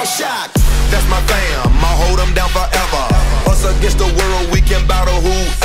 shot. That's my fam, I'll hold them down forever. Us against the world, we can battle who